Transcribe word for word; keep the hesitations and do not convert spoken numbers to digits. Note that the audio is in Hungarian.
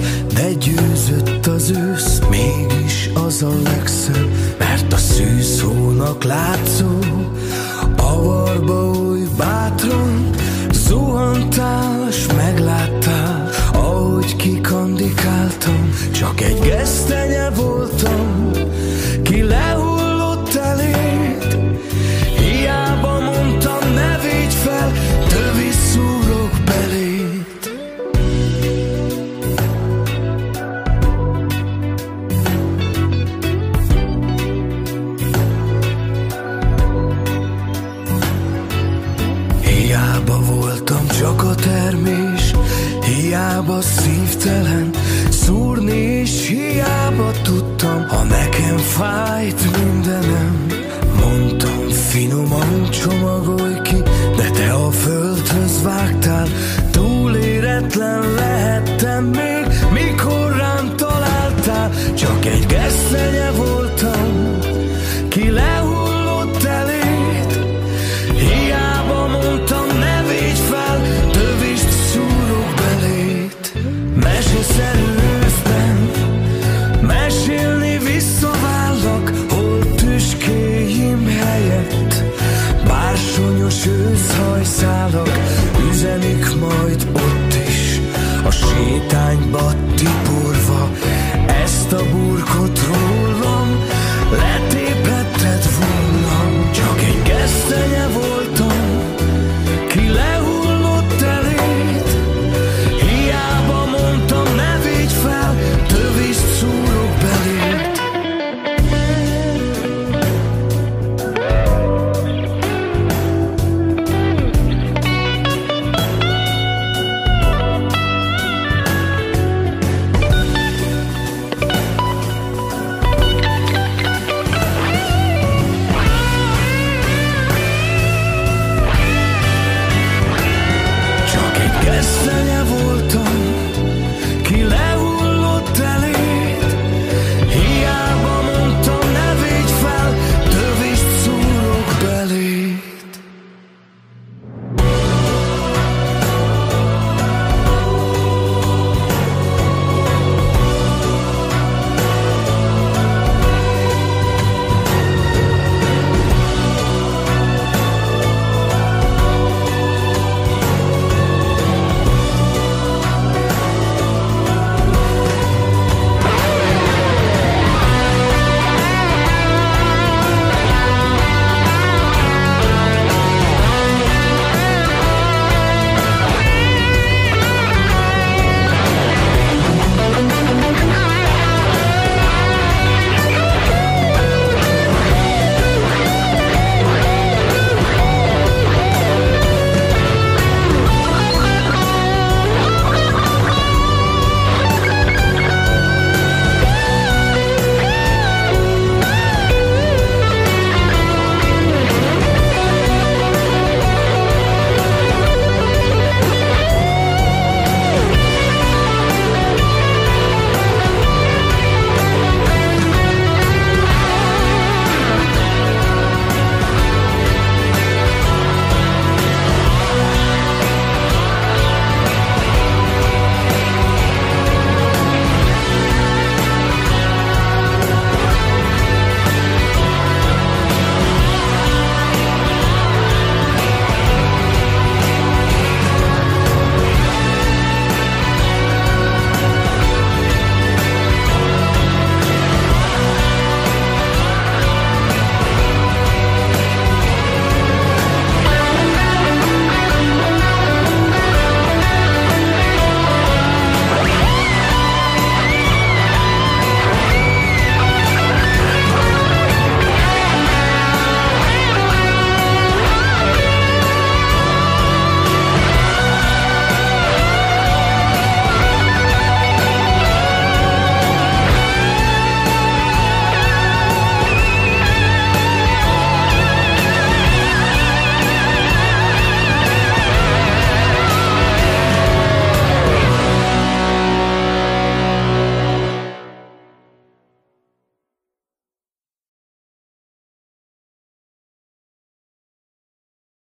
de győzött az ősz, mégis az a legszebb, mert a szűzhónak látszó avarba oly bátran zuhantál, s megláttál, ahogy kikandikáltam. Csak egy gesztenye voltam, ki lehullott eléd. Hiába mondtam, ne védj fel, tövis szúrok beléd. Hiába voltam csak a termés, hiába szívtelen szúrni, és hiába tudtam, ha nekem fájt mindenem. Mondtam, finoman csomagolj ki, de te a földhöz vágtál.